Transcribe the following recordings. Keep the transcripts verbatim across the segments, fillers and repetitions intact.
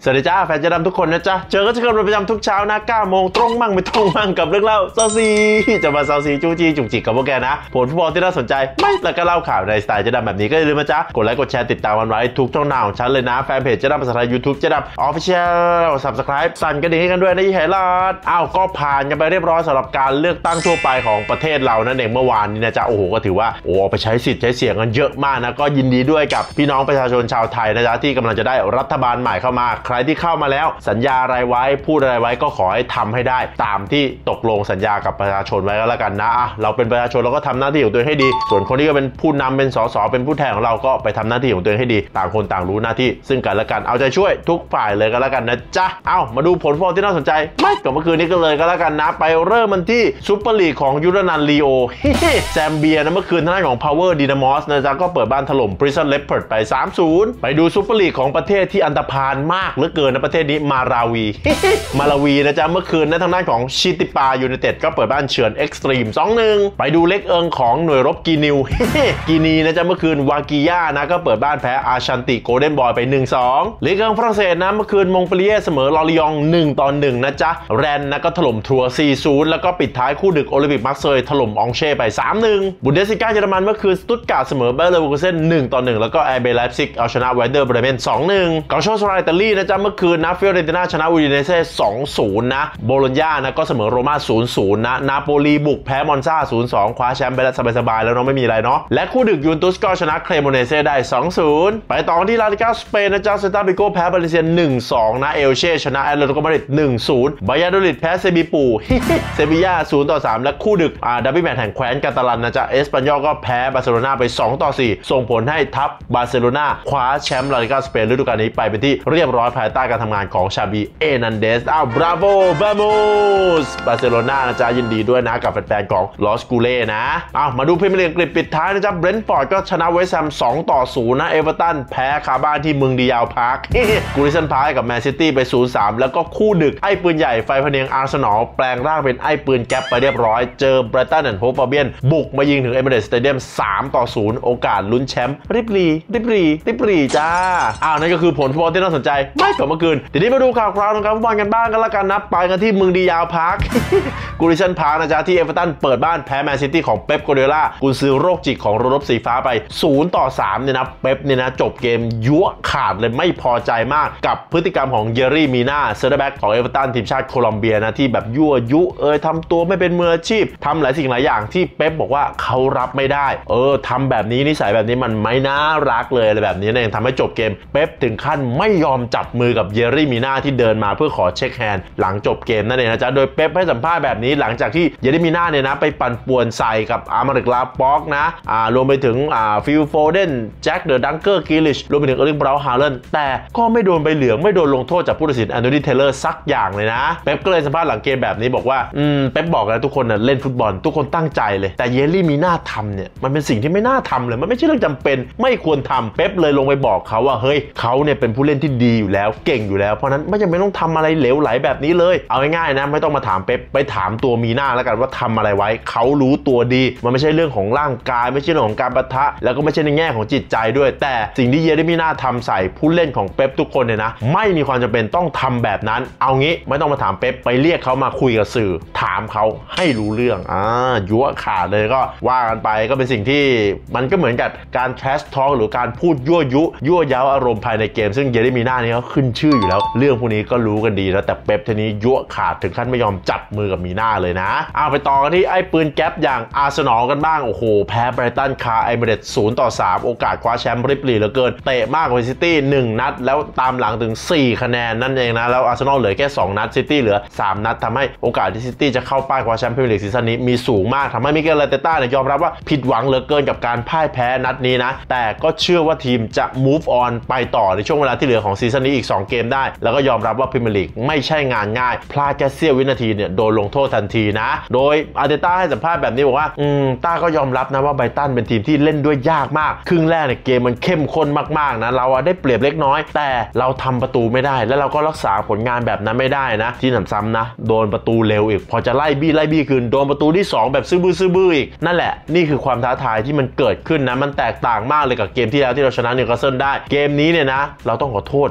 สวัสดีจ้าแฟนเจ๊ดำทุกคนนะจ๊ะเจอก็จะเกิดเป็นประจำทุกเช้านะเก้าโมงตรงมั่งไม่ตรงมั่งกับเรื่องเล่าเซาซีจะมาเซาซีจู้จี้จุกจิกกับพวกแกนะผลฟุตบอลที่น่าสนใจไม่แล้วก็เล่าข่าวในสไตล์เจ๊ดำแบบนี้ก็อย่าลืมนะจ๊ะกดไลค์กดแชร์ติดตามมันไว้ทุกช่องทางของฉันเลยนะแฟนเพจเจ๊ดำภาษาไทย YouTube เจ๊ดำ Official Subscribe สั่นกระดิ่งให้กันด้วยนะยี่ห้อลอดอ้าวก็ผ่านกันไปเรียบร้อยสำหรับการเลือกตั้งทั่วไปของประเทศเรานั่นเองเมื่อวานนี้นะจ๊ะโอ้โหก็ถือว่าโอ้ไปใช้สิทธิ์ใช้เสียงกันเยอะมากนะก็ยินดีด้วยกับพี่น้องประชาชนชาวไทยนะจ๊ะที่กำลังจะได้รัฐบาลใหม่เข้ามาใครที่เข้ามาแล้วสัญญาอะไรไว้พูดอะไรไว้ก็ขอให้ทำให้ได้ตามที่ตกลงสัญญากับประชาชนไว้ก็แล้วกันนะเราเป็นประชาชนเราก็ทำหน้าที่ของตัวเองให้ดีส่วนคนที่ก็เป็นผู้นำเป็นสสเป็นผู้แทนของเราก็ไปทำหน้าที่ของตัวเองให้ดีต่างคนต่างรู้หน้าที่ซึ่งกันและกันเอาใจช่วยทุกฝ่ายเลยก็แล้วกันนะจ๊ะเอามาดูผลฟุตบอลที่น่าสนใจไม่กับเมื่อคืนนี้ก็เลยก็แล้วกันนะไปเริ่มมันที่ซุปเปอร์ลีกของยูรานันลีโอแซมเบียนะเมื่อคืนทางด้านของ Power Dynamos นะจ๊ะก็เปิดบ้านถล่ม Prison Leopard ไป สามศูนย์ ไปดูซุปเปอร์ลีกของประเทศที่อันธพาลมากเหลือเกินนะประเทศนี้มาราวีมาราวีนะจ๊ะเมื่อคืนนะทางด้านของชิติปายูไนเต็ดก็เปิดบ้านเฉือนเอ็กซ์ตรีม สองหนึ่ง ไปดูเล็กเอิงของหน่วยรบกีนิวกีนีนะจ๊ะเมื่อคืนวากิยานะก็เปิดบ้านแพ้อาชันติโกลเด้นบอยไป หนึ่งสอง เล็กเอิงฝรั่งเศสนะเมื่อคืนมงเปลียเสมอลอริยองหนึ่งต่อหนึ่งนะจ๊ะแรนนะก็ถล่มทัวร์ สี่ศูนย์ แล้วก็ปิดท้ายคู่ดึกโอลิมปิกมาร์เซย์ถล่มองเช่ไป สามหนึ่ง บุนเดสลิก้าเยอรมันเมื่อคืนสตุตการ์ดเสมอเบอร์เลเวอร์คูเซ่นหนึ่งต่อหนึ่งแล้วก็แอร์เบย์ไลป์ซิกเอาชนะไวเดอร์เบรเมน สองหนึ่ง เกาโชสไลอิตาลีนะจ๊ะเมื่อคืนนะฟิโอเรนติน่าชนะอูดิเนเซ่ สองศูนย์ นะโบโลญญานะก็เสมอโรม่า ศูนย์ศูนย์ นะนาโปลีบุกแพ้มอนซา ศูนย์สอง คว้าแชมป์ไปแล้วสบายๆแล้วเนาะไม่มีอะไรเนาะและคู่ดึกยูเวนตุสก็ชนะเครโมเนเซ่ได้ สองศูนย์ ไปต่อที่ลาลิก้าสเปนนะจ๊ะเซตาบิโกแพ้บาเลเซีย หนึ่งสอง นะเอลเช่ชนะแอตเลติโกมาดริด หนึ่งศูนย์ บายาโดลิดแพ้เซบีปูเซบีย่า ศูนย์ต่อสาม และคู่ดึกอ่าดับเบิลแมตช์แห่งแคว้นกาตาลันนะจ๊ะเอสปันยอลก็แพ้บาร์เซโลนาไป สองต่อสี่ ส่งผลให้ทัพบาร์เซโลนาคว้าแชมป์ลาลิก้าสเปนฤดูกาลนี้ไปเป็นที่เรียบร้อยภายใต้การทำงานของชาบีเอนันเดสอ้าวบราโวบาโมสบาร์เซโลนานะจ๊ะยินดีด้วยนะกับแฟนๆของลอสกูเล่นะอ้าวมาดูพรีเมียร์ลีกอังกฤษปิดท้ายนะจ๊ะเบรนท์ฟอร์ดก็ชนะเวสต์แฮม สองต่อศูนย์ นะเอเวอร์ตันแพ้คาบ้านที่เมืองดิยาวพาร์คกูริสันพาร์คกับแมนซิตี้ไป ศูนย์สาม แล้วก็คู่ดึกไอ้ปืนใหญ่ไฟพเนียงอาร์เซนอลแปลงร่างเป็นไอ้ปืนแก๊ปไปเรียบร้อยเจอไบรตันแอนด์โฮฟอัลเบียนบุกมายิงถึงเอมิเรตส์สเตเดียม สามต่อศูนย์ โอกาสลุ้นแชมป์ริบลีริบลีริบลีจ้าอ้าวนั่นก็คือผลฟุตบอลที่น่าสนใจไม่กว่าเมื่อคืนทีนี้มาดูข่าวคราวของการฟุตบอลกันบ้างกันละกันนะไปกันที่เมืองดิยาวพาร์คกูริสันพาร์คนะจ๊ะที่เอเวอร์ตันเปิดบ้านแพ้แมนซิตี้ของเป๊ปกัวร์ดิโอลากุนซือโรคจิตของโรบสีฟ้าไป ศูนย์ต่อสาม เนี่ยนะเป๊ปเนี่ยนะจบเกมยั่วขาดเลยไม่พอใจมากกับพฤติกรรมของเยอรี่มีนาเซอร์แบ็กของเอเวอร์ตันทีมชาติโคลอมเบียนะที่แบบยั่วยุเอยทำตัวไม่เป็นมืออาชีพทำหลายสิ่งหลายอย่างที่เป๊ปบอกว่าเขารับไม่ได้เออทำแบบนี้นิสัยแบบนี้มันไม่น่ารักเลยอะไรแบบนี้เองทำให้จบเกมเป๊ปถึงขั้นไม่ยอมจับมือกับเยอรี่มีนาที่เดินมาเพื่อขอเช็คแฮนด์หลังจบเกมนั่นเองนะจ๊ะโดยเป๊ปให้สัมภาษณ์แบบนี้หลังจากที่เยอรี่มีนาเนี่ยนะไปปั่นป่วนใส่กับอาร์มาริกลาป็อกนะอ่ารวมไปถึงอ่าฟิลโฟเดนแจ็คเดอะดังเกอร์กิลลิชรวมไปถึงเออร์ลิงบราวน์ฮาเลนแต่ก็ไม่โดนใบเหลืองไม่โดนลงโทษจากผู้ตัดสินแอนโทนีเทเลอร์สักอย่างเลยนะเป๊ปก็เลยสัมภาษณ์หลังเกมแบบนี้บอกว่าอืมเป๊ปบอกนะทุกคนนะเล่นฟุตบอลทุกคนตั้งใจเลยแต่เยอรี่มีนาทำเนี่ยมันเป็นสิ่งที่ไม่น่าทำเลยมันไม่ใช่เรื่องจำเป็นไม่ควรทำเป๊ปเลยลงไปบอกเขาว่าเฮ้ยเขาเนี่ยเป็นผู้เล่นที่ดีอยู่แล้วเก่งอยู่แล้วเพราะนั้นไม่จำเป็นต้องทำอะไรเหลวไหลแบบนี้เลยเอาง่ายๆนะไม่ต้องมาถามเป๊ปไปถามตัวมีนาแล้วกันว่าทำอะไรไว้เขารู้ตัวดีมันไม่ใช่เรื่องของร่างกายไม่ใช่เรื่องของการปะทะแล้วก็ไม่ใช่ในแง่ของจิตใจด้วยแต่สิ่งที่เยอรี่มีนาทำใส่ผู้เล่นของเป๊ปทุกคนเนี่ยนะไม่มีความจำเป็นต้องทำแบบนั้นเอางี้ไม่ต้องมาถามเป๊ปไปเรียกเขามาคุยกับสื่อถามเขาให้รู้เรื่องอ่ายั่วขาดเลยก็ว่ากันไปก็เป็นสิ่งที่มันก็เหมือนกับการแทสทอล์กหรือการพูดยั่วยุยั่วเย้าอารมณ์ภายในเกมซึ่งเยอรี่มีนานี่เขาขึ้นชื่ออยู่แล้วเรื่องพวกนี้ก็รู้กันดีแล้วแต่เป๊ปทีนี้ยั่วขาดถึงขั้นไม่ยอมจับมือกับมีนาเลยนะเอาไปต่อกันที่ไอ้ปืนแก๊ปอย่างอาร์เซนอลกันบ้างโอ้โหแพ้ไบรตันคาเอมิเรตส์ ศูนย์ต่อสาม โอกาสคว้าแชมป์ริบลีเหลือเกินเตะมากกว่าซิตี้หนึ่งนัดแล้วตามหลังถึงสี่คะแนนนั่นเองนะแล้วอาร์เซนอลเหลือแค่สองนัดซิตี้เหลือสามนัดทำให้โอกาสที่ซิตี้จะเข้าป้ายคว้าแชมป์พรีเมียร์ลีกซีซั่นนี้มีสูงมากทำให้มิเกล อาร์เตต้าเนี่ยยอมรับว่าผิดหวังเหลือเกินกับการพ่ายแพ้นัดนี้นะแต่ก็เชื่อว่าทีมจะ move on ไปต่อในช่วงเวลาที่เหลือของซีซั่นนี้อีกสองเกมได้แล้วก็ยอมรับว่าพรีเมียร์ลีกไม่ใช่งานง่ายพลาดแค่เสี้ยววินาทีเนี่ยโดนลงโทษทันทีนะโดยอาร์เตต้าให้สัมภาษณ์แบบนี้บอกว่าอืมต้าก็ยอมรับนะว่าไบรตันเป็นทีมที่เล่นด้วยยากมากครึ่งแรกเนี่ยเกมมันเข้มข้นมากๆนะเราได้เปรียบเล็กน้อยแต่เราทำประตูไม่ได้แล้วเราก็รักษาผลงานแบบนั้นไม่ได้นะที่หนำซ้ำนะโดนประตูเร็วอีกพอจะไล่บี้ไล่บี้คืนโดนประตูที่สองแบบซื่อบื้อซื่อบื้ออีกนั่นแหละนี่คือความท้าทายที่มันเกิดขึ้นนะมันแตกต่างมากเลยกับเกมที่แล้วที่เราชนะนิวคาสเซิลได้เกมนี้เนี่ยนะเราต้องขอโทษแฟนอาร์เซ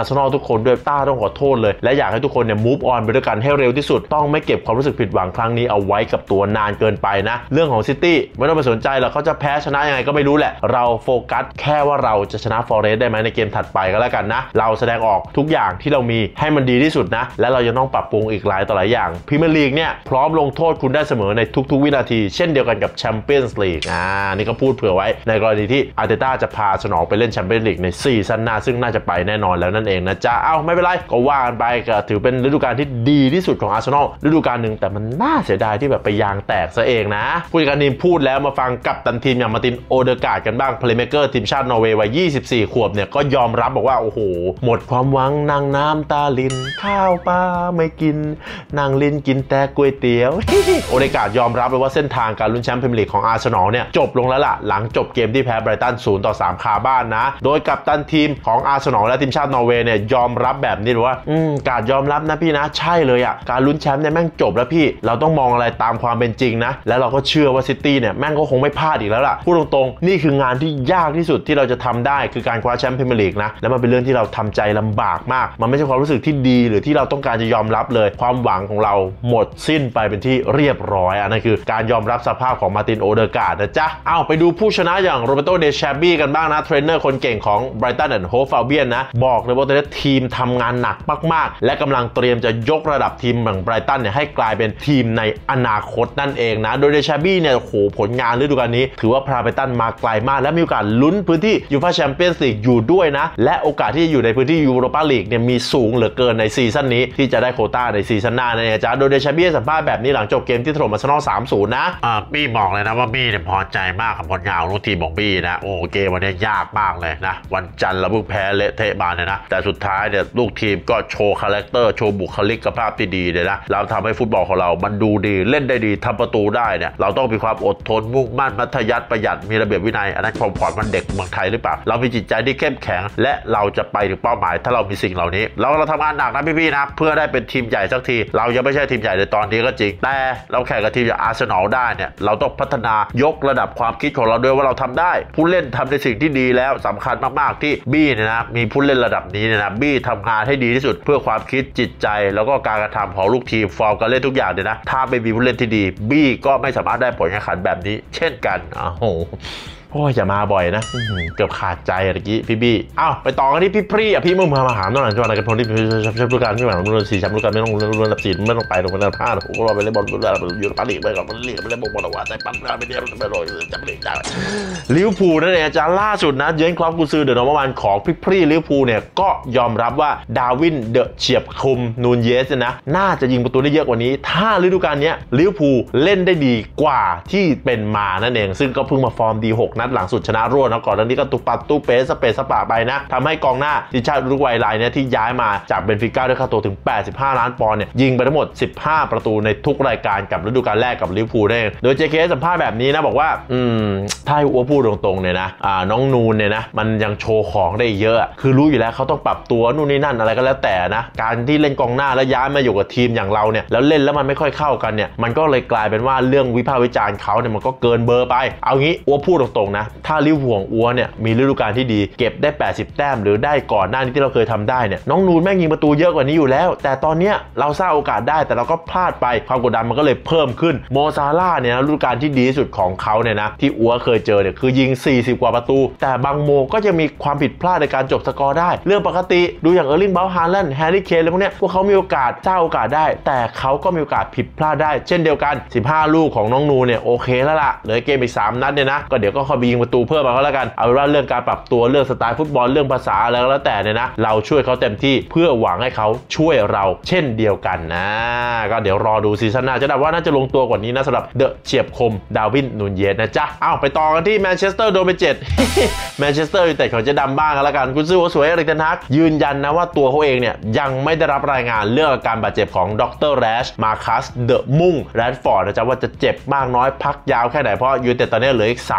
ร์เซนอลทุกคนด้วยต้าต้องขอโทษเลยและอยากให้ทุกคนเนี่ย move on ไปด้วยกันให้เร็วที่สุดต้องไม่เก็บความรู้สึกผิดหวังครั้งนี้เอาไว้กับตัวนานเกินไปนะเรื่องของซิตี้ไม่ต้องไปสนใจหรอกเขาจะแพ้ชนะยังไงก็ไม่รู้แหละเราโฟกัสแค่ว่าเราจะชนะฟอเรสต์ได้ไหมในเกมถัดไปก็แล้วกันนะเราแสดงออกทุกอย่างที่เรามีให้มันดีที่สุดนะและเรายังต้องปรับปรุงอีกหลายต่อหลายอย่างพรีเมียร์ลีกเนี่ยพร้อมลงโทษคุณได้เสมอในทุกๆวินาทีเช่นเดียวกันกับแชมเปี้ยนส์ลีกอ่านี่ก็พูดเผื่อไว้ในกรณีที่อาร์เตต้าจะพาสนองไปเล่นแชมเปี้ยนส์ลีกในซีซั่นหน้าซึ่งน่าจะไปแน่นอนแล้วนั่นเองนะจ๊ะเอ้าไม่เป็นไรก็ว่ากันไปก็ถือเป็นฤดูกาลที่ดีที่สุดของอาร์เซนอลฤดูกาลหนึ่งแต่มันน่าเสียดายที่แบบไปยางแตกซะเองนะผู้จัดการทีมพูดแล้วมาฟังกัปตันทีมอย่างมาร์ตินโอเดการ์ดกันบ้างเพลย์เมเกอร์ทีมชาตินอร์เวย์วัยยี่สิบสี่ขวบเนี่ยก็ยอมรับบอกว่าโอ้โหหมดความหวังนางน้ำตาลินข้าวปลาไม่กินนางลินกินแต่ก๋วยเตี๋ยวโอเดการ์ดยอมรับเลยว่าเส้นทางการลุ้นแชมป์พรีเมียร์ลีกของอาร์เซนอลเนี่ยจบลงแล้วล่ะหลังจบเกมที่แพ้ไบรตันศูนย์ต่อสามคาบ้านนะโดยกัปตันทีมของอาร์เซนอลและทีมชาตินอร์เวย์เนี่ยยอมรับแบบนี้ว่าอืมการ์ดยอมรับนะพี่นะใช่เลยอ่ะการลุ้นแชมป์เนี่ยแม่งจบแล้วพี่เราต้องมองอะไรตามความเป็นจริงนะแล้วเราก็เชื่อว่าซิตี้เนี่ยแม่งก็คงไม่พลาดอีกแล้วล่ะพูดตรงๆนี่คืองานที่ยากที่สุดที่เราจะทำได้คือการคว้าแชมป์พรีเมียร์ลีกนะแล้วมันเป็นเรื่องที่เราทำใจลำบากมากมันไม่ใช่ความรู้สึกที่ดีหรือที่เราต้องการจะยอมรับเลยความหวังของเราหมดสิ้นไปเป็นที่เรียบร้อยอันนั้นคือการยอมรับสภาพของมาร์ตินโอเดการ์ดนะจ๊ะเอาไปดูผู้ชนะอย่างโรเบโตเดชาบี้กันบ้างนะเทรนเนอร์คนเก่งของไบรตันแอนด์โฮฟอัลเบียนนะบอกเลยว่าตอนนี้ทีมทำงานหนักมากๆและกำลังเตรียมจะยกระดับทีมอย่างไบรตันเนี่ยให้กลายเป็นทีมในอนาคตนั่นเองนะโดยเดชาบี้เนี่ยโหผลงานฤดูกาลนี้ถือว่าพาไบรตันมาไกลมากและมีโอกาสลุ้นพื้นที่ยูฟ่าแชมเปี้ยนส์ลีกอยู่ด้วยนะและโอกาสที่จะอยู่ในพื้นที่ยูโรปาลีกเนี่ยมีสูงเหลือเกินในซีซั่นนี้ที่จะได้โควต้าในซีซั่นหน้าเนี่ยจ้าโดยเดชาบี้สัมภาษณ์แบบนี้หลังจบเกมที่ถล่มอาร์เซนอล สามศูนย์ นะอ่าบี้บอกเลยนะว่าบี้เนี่ยพอใจมากกับผลงานของทีมของบี้นะโอ้เกมวันนี้ยากมากเลยนะวันจันทร์เราเพิ่งแพ้เละเทะมาเนี่ยนะแต่สุดท้ายเนี่ยลูกทีมก็โชว์คาแรคเตอร์โชว์บุคลิกภาพที่ดีเลยนะเราทำให้ฟุตบอลของเรามันดูดีเล่นได้ดีทำประตูได้เนี่ยเราต้องมีความอดทนมุ่งมั่นมัธยัสถ์ประหยัดมีระเบียบวินัยอันนั้นความผ่อนมันเด็กเมืองไทยหรือเปล่าเรามีจิตใจที่เข้มแข็งและเราจะไปถึงเป้าหมายถ้าเรามีสิ่งเหล่านี้เราเราทำงานหนักนะพี่ๆนะเพื่อได้เป็นทีมใหญ่สักทีเรายังไม่ใช่ทีมใหญ่ในตอนนี้ก็จริงแต่เราแข่งกับทีมอย่างอาร์เซนอลได้เนี่ยเราต้องพัฒนายกระดับความคิดของเราด้วยว่าเราทำได้ผู้เล่นทำในสิ่งที่ดีแล้วสำคัญมากๆที่บี้เนี่ยนะมีผู้เล่นระดับนี้เนี่ยนะบี้ทำงานให้ดีที่สุดเพื่อความคิดจิตใจแล้วก็การกระทำของลูกทีมฟอร์มการเล่นทุกอย่างเนี่ยนะถ้าไม่มีผู้เล่นที่ดีบี้ก็ไม่สามารถได้ผลการแข่งขันแบบนี้เช่นกันอ้าวโอ้ยอย่ามาบ่อยนะเกือบขาดใจเมื่อกี้พี่บี้อ้าวไปต่อกันที่พี่พรีอ่ะพี่มึงมามาหาหน่อยจังหวะอะไรกันพลที่แชมป์ฤดูกาลที่หวังรุ่นสี่แชมป์ฤดูกาลไม่ต้องรุ่นระดับสี่ไม่ต้องไปตรงนั้นพลาดผมก็รอไปเล่นบอลรุ่นระดับยูโรปาลีกไปก่อนมันลีกไปเล่นบอลบอลว่าแต่ปั้นไม่ได้ไม่รอจำไม่ได้ลิเวอร์พูลนั่นเองอาจารย์ล่าสุดนะเยือนครอปกุญซือเดอะนอร์มันของพี่พรีลิเวอร์พูลเนี่ยก็ยอมรับว่าดาวินเดอะเฉียบคมนูนเยสนะน่าจะยิงประตูได้เยอะกว่านี้ถ้าฤดูกาลนี้ลิเวอร์พูลเล่นได้ดีกว่าที่เป็นมานั่นเองซึ่งก็เพิ่งมาฟอร์มดีหกนัดหลังสุดชนะนะก่อนหน้านี้ก็ตุปัดตุเปสเปสปะไปนะทำให้กองหน้าทีมชาติอุรุกวัยรายเนี่ยที่ย้ายมาจากเบนฟิก้าด้วยค่าตัวถึงแปดสิบห้าล้านปอนด์เนี่ยยิงไปทั้งหมดสิบห้าประตูในทุกรายการกับฤดูกาลแรกกับลิเวอร์พูลได้โดย เจ เค สัมภาษณ์แบบนี้นะบอกว่าอืมถ้าให้อัวพูดตรงๆเนี่ยนะอ่าน้องนูนเนี่ยนะมันยังโชว์ของได้เยอะคือรู้อยู่แล้วเขาต้องปรับตัวนู่นนี่นั่นอะไรก็แล้วแต่นะการที่เล่นกองหน้าแล้วย้ายมาอยู่กับทีมอย่างเราเนี่ยแล้วเล่นแล้วมันไม่ค่อยเข้ากันเนี่ยมันก็เลยกลายเป็นว่าเรื่องวิพากษ์วิจารณ์เขาเนี่ยมันก็เกินเบอร์ไปเอางี้อัวพูดตรงๆนะถ้าลิเวอร์พูลของอัวเนี่ยมีฤดูกาลที่ดีเก็บได้แปดสิบแต้มหรือได้ก่อนหน้านี้ที่เราเคยทำได้เนี่ยน้องนูนแม่งยิงประตูเยอะกว่านี้อยู่แล้วแต่ตอนเนี้ยเราสร้างโอกาสได้แต่เราก็พลาดไปความกดดันมันก็เลยเพิ่มขึ้นโมซาร่าเนี่ยฤดูกาลที่ดีที่สุดของเขาเนี่ยนะที่อัวเคยเจอเนี่ยคือยิงสี่สิบกว่าประตูแต่บางโมก็จะมีความผิดพลาดในการจบสกอร์ได้เรื่องปกติดูอย่างเออร์ลิงเบราท์ฮาแลนด์แฮร์รี่เคนอะไรพวกเนี้ยพวกเขามีโอกาสสร้างโอกาสได้แต่เขาก็มีโอกาสผิดพลาดได้เช่นเดียวกันสิบห้าลูกของน้องนูนเนี่ยโอเคแล้วล่ะเหลือเกมอีกสามนัดเนี่ยนะก็เดี๋ยวก็ค่อยยิงประตูเพิ่มมาก็แล้วกันเอาเป็นว่าเรื่องการปรับตัวเรื่องสไตล์ฟุตบอลเรื่องภาษาอะไรก็แล้วแต่เนี่ยนะเราช่วยเขาเต็มที่เพื่อหวังให้เขาช่วยเราเช่นเดียวกันนะก็เดี๋ยวรอดูซีซั่นหน้าจะได้ว่าน่าจะลงตัวกว่านี้นะสำหรับเดอะเฉียบคมดาวินนูนเยสนะจ๊ะเอาไปต่อกันที่แมนเชสเตอร์โดนไปเจ็ดแมนเชสเตอร์ยูไนเต็ดของเจ๊ดำบ้างกันแล้วกันคุณซื้อว่าสวยเอริกเทนฮากยืนยันนะว่าตัวเขาเองเนี่ยยังไม่ได้รับรายงานเรื่องอาการบาดเจ็บของดรแรชมาคัสเดอะมุ่งแรดฟอร์ดนะจ๊ะว่าจะเจ็บมากน้อยพักยาวแค่ไหนเพราะยูไนเต็ดตอนนี้เหลืออีกสามเกมแ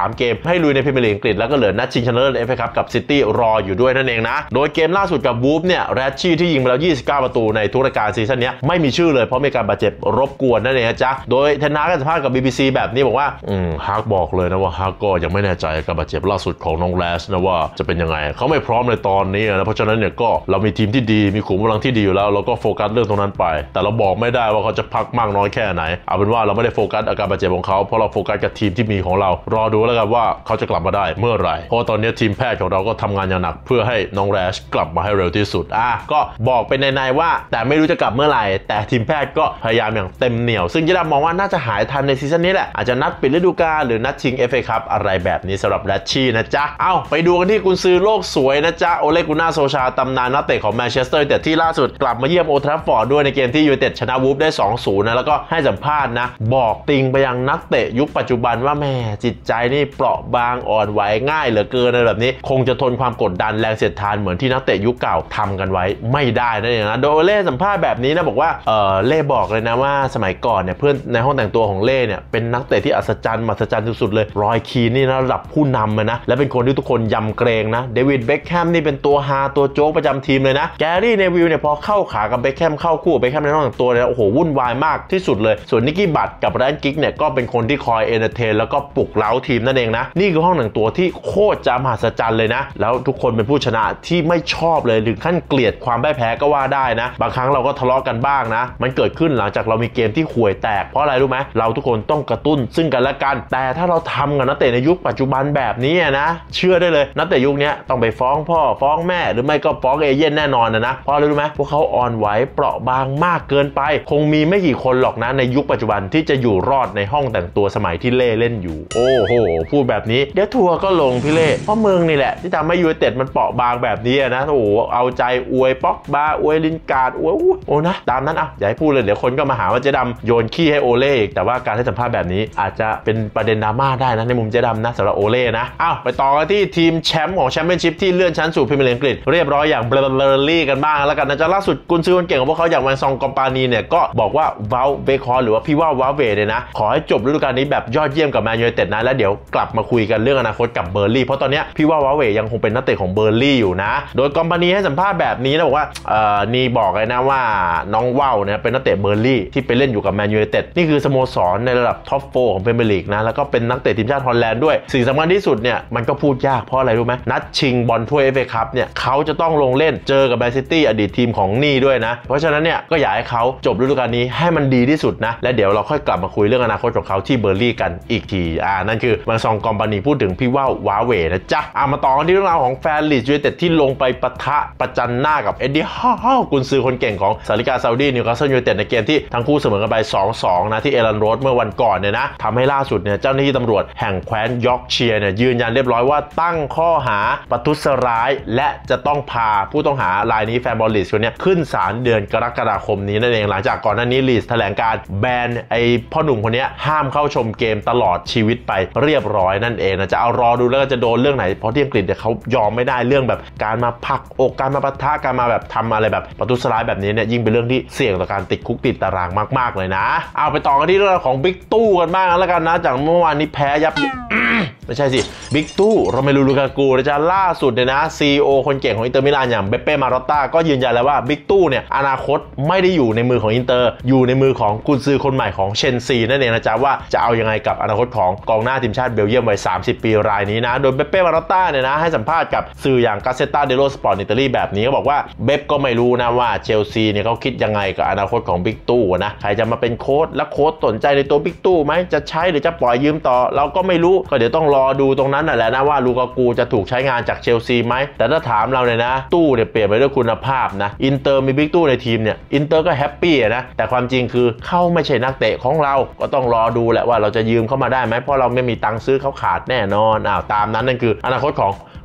ให้ลุยในพรีเมียร์ลีกอังกฤษแล้วก็เหลือนัดชิงชนะเลิศ เอฟ เอ คัพกับซิตี้รออยู่ด้วยนั่นเองนะโดยเกมล่าสุดกับวูฟเนี่ยแรชชี่ที่ยิงไปแล้วยี่สิบเก้าประตูในทุกรายการซีซั่นนี้ไม่มีชื่อเลยเพราะมีการบาดเจ็บรบกวนนั่นเองนะจ๊ะโดยเทนฮากก็สัมภาษณ์กับ บี บี ซี แบบนี้บอกว่าอืมฮากบอกเลยนะว่าฮากก็ยังไม่แน่ใจกับบาดเจ็บล่าสุดของน้องแรชนะว่าจะเป็นยังไงเขาไม่พร้อมในตอนนี้นะเพราะฉะนั้นเนี่ยก็เรามีทีมที่ดีมีขุมกำลังที่ดีอยู่แล้วเราก็โฟกัสเรื่องตรงนั้นไปแต่เราบอกไม่ได้ว่าเขาจะพักมากน้อยแค่ไหนเอาเป็นว่าเราไม่ได้โฟกัสอาการบาดเจ็บของเขาเพราะเราโฟกัสกับทีมที่มีของเรารอดูแล้วกันว่าเขาจะกลับมาได้เมื่อไหร่เพราะตอนนี้ทีมแพทย์ของเราก็ทำงานอย่างหนักเพื่อให้น้องแรชกลับมาให้เร็วที่สุดอ่ะก็บอกเป็นในๆว่าแต่ไม่รู้จะกลับเมื่อไหร่แต่ทีมแพทย์ก็พยายามอย่างเต็มเหนี่ยวซึ่งเจดามองว่าน่าจะหายทันในซีซั่นนี้แหละอาจจะนัดปิดฤดูกาลหรือนัดชิง เอฟ เอ คัพอะไรแบบนี้สำหรับแรชชี่นะจ๊ะเอ้าไปดูกันที่กุนซือโลกสวยนะจ๊ะโอเลกุน่าโซชาตำนานนักเตะของแมนเชสเตอร์แต่ที่ล่าสุดกลับมาเยี่ยมโอลด์แทราฟฟอร์ดด้วยในเกมที่ยูไนเต็ดชนะวูฟได้ สองศูนย์ นะแล้วก็ให้สัมภาษณ์นะบอกติงไปยังนักเตะยุคปัจจุบันว่าแม่จิตใจนี่เปราะบางอ่อนไหวง่ายเหลือเกินอะไรแบบนี้คงจะทนความกดดันแรงเสียดทานเหมือนที่นักเตะยุคเก่าทำกันไว้ไม่ได้นั่นเองนะโดยเล่สัมภาษณ์แบบนี้นะบอกว่าเออเล่บอกเลยนะว่าสมัยก่อนเนี่ยเพื่อนในห้องแต่งตัวของเล่เนี่ยเป็นนักเตะที่อัศจรรย์มหัศจรรย์สุดๆเลยรอยคีนนี่นะระดับผู้นำเลยนะและเป็นคนที่ทุกคนยำเกรงนะเดวิดเบ็คแฮมนี่เป็นตัวฮาตัวโจ๊กประจำทีมเลยนะแกรี่เนวิลเนี่ยพอเข้าขากับเบ็คแฮมเข้าคู่เบ็คแฮมในห้องแต่งตัวเนี่ยโอ้โหวุ่นวายมากที่สุดเลยส่วนนิกกี้บัตกับแรนกิกเนี่ยก็เป็นคนที่คอยเอนเตอร์เทนแล้วก็ปลุกเร้าทีมนั่นเองนะนี่คือห้องแต่งตัวที่โคตรจะมหัศจรรย์เลยนะแล้วทุกคนเป็นผู้ชนะที่ไม่ชอบเลยถึงขั้นเกลียดความพ่ายแพ้ก็ว่าได้นะบางครั้งเราก็ทะเลาะกันบ้างนะมันเกิดขึ้นหลังจากเรามีเกมที่ห่วยแตกเพราะอะไรรู้ไหมเราทุกคนต้องกระตุ้นซึ่งกันและกันแต่ถ้าเราทำกับนักเตะในยุคปัจจุบันแบบนี้นะเชื่อได้เลยนักเตะยุคนี้ต้องไปฟ้องพ่อฟ้องแม่หรือไม่ก็ฟ้องเอเย่นแน่นอนนะนะเพราะอะไรรู้ไหมพวกเขาอ่อนไหวเปราะบางมากเกินไปคงมีไม่กี่คนหรอกนะในยุคปัจจุบันที่จะอยู่รอดในห้องแต่งตัวสมัยที่เล่เล่นอยู่โอ้โหพูดแบบนี้เดี๋ยวทัวร์ก็ลงพี่เล่เพราะมึงนี่แหละที่ทำให้ยูไนเต็ดมันเปราะบางแบบนี้นะโอ้โหเอาใจอวยป๊อกบาอวยลินการ์ดอวยโอ้นะตามนั้นอ่ะอย่าให้พูดเลยเดี๋ยวคนก็มาหาว่าเจ๊ดำโยนขี้ให้โอเล่อีกแต่ว่าการให้สัมภาษณ์แบบนี้อาจจะเป็นประเด็นดราม่าได้นะในมุมเจ๊ดำนะสำหรับโอเล่นะอ้าวไปต่อกันที่ทีมแชมป์ของแชมเปี้ยนชิพที่เลื่อนชั้นสู่พรีเมียร์ลีกอังกฤษเรียบร้อยอย่างเบลอร์ลี่กันบ้างแล้วกันนะจ๊ะล่าสุดกุนซือคนเก่งของพวกเขาอย่างแวนซองกอมปานีเนี่ยก็บอกว่าเวลเบคอนหรือว่าพี่ว่าวาเวเนี่ยนะขอให้จบฤดูกาลนี้แบบยอดเยี่ยมกับแมนยูไนเต็ดนะแล้วเดี๋ยวกลับมาคุยกันเรื่องอนาคตกับเบอร์ลี่เพราะตอนนี้พี่ว่าวาเวยังคงเป็นนักเตะของเบอร์ลี่อยู่นะโดยกอมปานีให้สัมภาษณ์แบบนี้นะบอกว่าเอ่อนี่บอกเลยนะว่าน้องว่าวเนี่ยเป็นนักเตะเบอร์ลี่ที่ไปเล่นอยู่กับแมนยูไนเต็ดนี่คือสโมสรในระดับท็อปโฟร์ของพรีเมียร์ลีกนะแล้วก็เป็นนักเตะทีมชาติฮอลแลนด์ด้วยสิ่งสำคัญที่สุดเนี่ยมันก็พูดยากเพราะอะไรรู้ไหมนัดชิงบอลถ้วย เอฟ เอ คัพเนี่ยเขาจะต้องลงเล่นเจอกับแมนซิตี้อดีตทีมของนี่ด้วยนะเพราะฉะนั้นเนี่ยก็อยากให้เขาจบฤดูกาลนี้ให้มันดีที่สุดนะและเดี๋ยวเราค่อยกลับมาคุยเรื่องอนาคตของเขาที่เบอร์ลี่กันอีกทีอ่านั่นคือแวนซองกอมปานีพูดถึงพี่ว่าววาเวนะจ๊ะอ่ามาต่อกันที่เรื่องราวของแฟนลีดยูไนเต็ดที่ลงไปปะทะประจันหน้ากับเอ็ดดี้ฮ่าวกุนซือคนเก่งของซาลิกาซาอุดีนิวคาสเซิลยูไนเต็ดในเกมที่ทั้งคู่เสมอกันไป สองสอง นะที่เอลันโรดเมื่อวันก่อนเนี่ยนะทำให้ล่าสุดเนี่ยเจ้าหน้าที่ตำรวจแห่งแคว้นยอร์กเชียร์เนี่ยยืนยันเรียบร้อยว่าตั้งข้อหาประทุษร้ายและจะต้องพาผู้ต้องหารายนี้แฟนบอลลีดคนนี้ขึ้นศาลเดือนกรกฎาคมนี้นั่นเองหลังจากก่อนหน้านี้ลีดแถลงการแบนไอ้พ่อหนุ่มคนนี้ห้ามเข้าชมเกมตลอดชีวิตไปเรียบร้อยนั่นเองนะจะเอารอดูแล้วก็จะโดนเรื่องไหนเพราะที่อังกฤษเนี่ยเขายอมไม่ได้เรื่องแบบการมาพักอกการมาปะทะการมาแบบทำอะไรแบบประทุษร้ายแบบนี้เนี่ยยิ่งเป็นเรื่องที่เสี่ยงต่อการติดคุกติดตารางมากๆเลยนะเอาไปต่อกันที่เรื่องของบิ๊กตู้กันบ้างแล้วกันนะจากเมื่อวานนี้แพ้ยับ ไม่ใช่สิบิ๊กตู้โรเมลูลูกากูนะจ๊ะล่าสุดเนี่ยนะซีอีโอคนเก่งของอินเตอร์มิลานอย่างเบเป้มาโรต้าก็ยืนยันแล้วว่าบิ๊กตู้เนี่ยอนาคตไม่ได้อยู่ในมือของอินเตอร์อยู่ในมือของกุนซือคนใหม่ของเชนซีนั่นเองนะจ๊ะว่าจะเอายังไงกับอนาคตของกองหน้าทีมชาติเบลเยียมวัยสามสิบปีรายนี้นะโดยเบเป้มาโรต้าเนี่ยนะให้สัมภาษณ์กับสื่ออย่างกาเซต้าเดโลสปอร์ตอิตาลีแบบนี้ก็บอกว่าเบปก็ไม่รู้นะว่าเชลซีเนี่ยเขาคิดยังไงกับอนาคตของบิ๊กตู้นะใครจะมาเป็นโค้ชและโค้ชสนใจในตัวบิ๊กตู้ไหมจะใช้หรือจะปล่อยยืมต่อเราก็ไม่รู้ก็เดี๋ยวต้องรอดูตรงนั้นนั่นแหละนะว่าลูกากูจะถูกใช้งานจากเชลซีไหมแต่ถ้าถามเราเนี่ยนะตู้เนี่ยเปลี่ยนไปด้วยคุณภาพนะอินเตอร์มีบิ๊กตู้ในทีมเนี่ยอินเตอร์ก็แฮปปี้นะแต่ความจริงคือเขาไม่ใช่นักเตะของเราก็ต้องรอดูแหละว่าเราจะยืมเข้ามาได้ไหมเพราะเราไม่มีตังค์ซื้อเขาขาดแน่นอนอ้าวตามนั้นนั่นคืออนาคตของ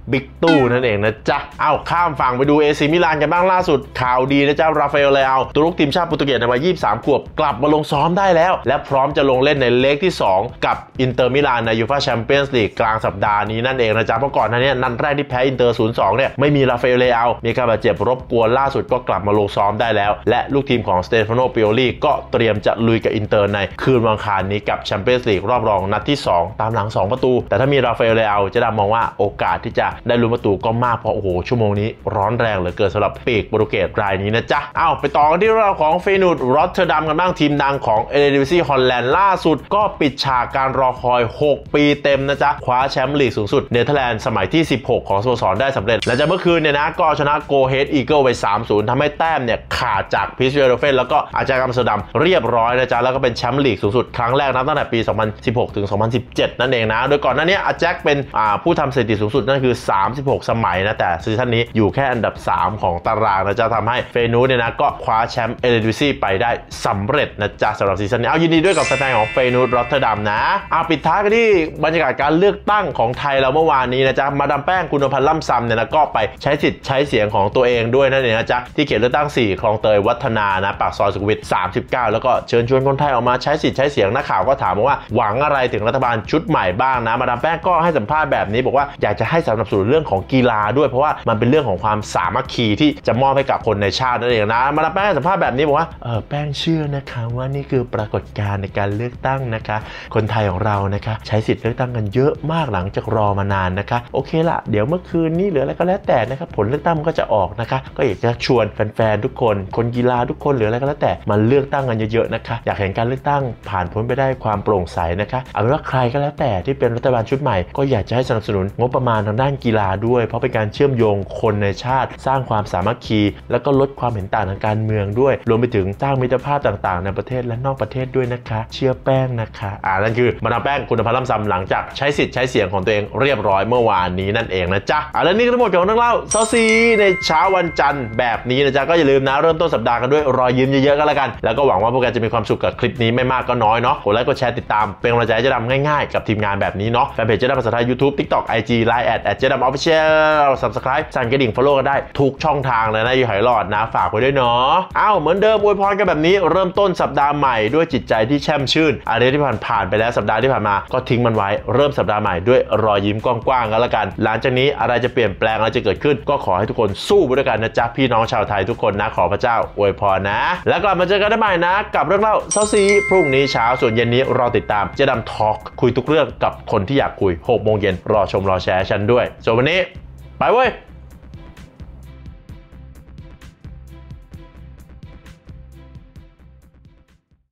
บิ๊กตู้นั่นเองนะจ๊ะเอาข้ามฝั่งไปดูเอซีมิลานกันบ้างล่าสุดข่าวดีนะจ๊ะราฟาเอลเลอาตัวลูกทีมชาติโปรตุเกสในวัยยี่สิบสามขวบกลับมาลงซ้อมได้แล้วและพร้อมจะลงเล่นในเลกที่สองกับอินเตอร์มิลานในยูฟ่าแชมเปี้ยนส์ลีกกลางสัปดาห์นี้นั่นเองนะจ๊ะเพราะก่อนหน้านี้นัดแรกที่แพ้อินเตอร์ ศูนย์ สอง เนี่ยไม่มีราฟาเอลเลอามีการบาดเจ็บรบกวนล่าสุดก็กลับมาลงซ้อมได้แล้วและลูกทีมของสเตฟานโน ปิโอลีก็เตรียมจะลุยกับอินเตอร์ในคืนวันอังคารนี้กับแชมเปี้ยนส์ลีกรอบรองนัดที่สองตามหลังสองประตูแต่ถ้ามีราฟาเอลเลอาจะดามองว่าโอกาสที่จะได้ลุ้นประตูก็มากเพราะโอ้โหชั่วโมงนี้ร้อนแรงเหลือเกินสำหรับปีกโปรตุเกสรายนี้นะจ๊ะเอาไปต่อกันที่เราของเฟย์นูร์ดรอตเทอร์ดัมกันบ้างทีมดังของเอเรดิวิซีฮอลแลนด์ล่าสุดก็ปิดฉากการรอคอยหกปีเต็มนะจ๊ะคว้าแชมป์ลีกสูงสุดเนเธอร์แลนด์สมัยที่สิบหกของสโมสรได้สำเร็จและจากเมื่อคืนเนี่ยนะก็ชนะโกเฮดอีเกิลไป สามศูนย์ ทำให้แต้มเนี่ยขาดจากพิสเวโรเฟนแล้วก็อาจากัมสเตอร์ดัมเรียบร้อยนะจ๊ะแล้วก็เป็นแชมป์ลีกสูงสุดครั้งแรกนับตั้งแต่ปีสองพันสิบหกถึงสองพันสิบเจ็ดนั่นเองนะโดยก่อนหน้านี้อาแจ็คเป็นผู้ทำสถิติสูงสุดนั่นคือสามสิบหกสมัยนะแต่ซีซั่นนี้อยู่แค่อันดับสามของตารางนะจ๊ะทำให้เฟย์นูร์ดเนี่ยนะก็คว้าแชมป์เอเรดิวิซีไปได้สำเร็จนะจ๊ะสำหรับซีซั่นนี้เอายินดีด้วยกับแฟนๆของเฟย์นูร์ดรอตเทอร์ดัมนะเอาปิดท้ายกันที่บรรยากาศการเลือกตั้งของไทยเราเมื่อวานนี้นะจ๊ะมาดามแป้งกุณพันธ์ล่ำซำเนี่ยนะก็ไปใช้สิทธิ์ใช้เสียงของตัวเองด้วยนั่นเองนะจ๊ะที่เขตเลือกตั้งสี่คลองเตยวัฒนานะปากซอยสุขุมวิทสามสิบเก้าแล้วก็เชิญชวนคนไทยออกมาใช้สิทธิ์ใช้เสียงนักข่าวก็ถามว่าหวังอะไรถึงรัฐบาลชุดใหม่บ้างนะมาดามแป้งก็ให้สัมภาษณ์แบบนี้บอกว่าอยากจะให้สนับสนุนเรื่องของกีฬาด้วยเพราะว่ามันเป็นเรื่องของความสามัคคีที่จะมอบให้กับคนในชาตินั่นเองนะมาดามแป้งให้สัมภาษณ์แบบนี้บอกว่าเออแป้งเชื่อนะคะว่านี่คือปรากฏการณ์ในการเลือกตั้งนะคะคนไทยของเรานะคะใช้สิทธิ์เลือกตั้งกันเยอะมากหลังจากรอมานานนะคะโอเคละเดี๋ยวเมื่อคืนนี้หรืออะไรก็แล้วแต่นะครับผลเลือกตั้งก็จะออกนะคะก็อยากจะชวนแฟนๆทุกคนคนกีฬาทุกคนหรืออะไรก็แล้วแต่มาเลือกตั้งกันเยอะๆนะคะอยากเห็นการเลือกตั้งผ่านพ้นไปได้ความโปร่งใสนะคะเอาเป็นว่าใครก็แล้วแต่ที่เป็นรัฐบาลชุดใหม่ก็อยากจะให้สนับสนุนงบประมาณทางด้านกีฬาด้วยเพราะเป็นการเชื่อมโยงคนในชาติสร้างความสามัคคีแล้วก็ลดความเห็นต่างทางการเมืองด้วยรวมไปถึงสร้างมิตรภาพต่างๆในประเทศและนอกประเทศด้วยนะคะเชื่อแป้งนะคะอ่านั่นคือมาดามแป้งคุณพันธ์ล่ำซำหลังจากใช้สิทธิ์ใช้เสียงของตัวเองเรียบร้อยเมื่อวานนี้นั่นเองนะจ๊ะอ่าแล้วนี่ก็ทั้งหมดของเรื่องเล่าเซาซีในเช้าวันจันทร์แบบนี้นะจ๊ะก็อย่าลืมนะเริ่มต้นสัปดาห์กันด้วยรอยยิ้มเยอะๆกันแล้วกันแล้วก็หวังว่าพวกแกจะมีความสุขกับคลิปนี้ไม่มากก็น้อยเนาะกดไลค์กดแชร์ติดตามเป็นกำลังใจให้เจ๊ดำง่ายๆกับทีมงานแบบนี้เนาะแฟนเพจเจ๊ดำภาษาไทย YouTube TikTok ไอ จี ไลน์ แอด แอท เจ๊ดำ Official Subscribe สั่นกระดิ่ง Follow กันได้ทุกช่องทางเลยนะอยู่หายหลอดนะฝากไว้ด้วยเนาะอ้าวเหมือนเดิมอวยพรกันแบบนี้เริ่มต้นสัปดาห์ใหม่ด้วยจิตใจที่แช่มชื่นอะไรที่ผ่านผ่านไปแล้วสัปดาห์ที่ผ่านมาก็ทิ้งมันไว้เริ่มสัปดาห์ใหม่ด้วยรอยยิ้มกว้างๆกันละกันหลังจากนี้อะไรจะเปลี่ยนแปลงอะไรจะเกิดขึ้นก็ขอให้ทุกคนสู้ไปด้วยกันนะจ๊ะพี่น้องชาวไทยทุกคนนะขอพระเจ้าอวยพรนะแล้วกลับมาเจอกันได้ใหม่นะกับเรื่องเล่าเซาซีพรุ่งนี้เช้าส่วนเย็นนี้รอติดตามเจ๊ดำทอล์กคุยทุกเรื่องกับคนที่อยากคุยหกโมงเย็นรอชมรอแชร์ฉันด้วยส่วนวันนี้ไปเว้ย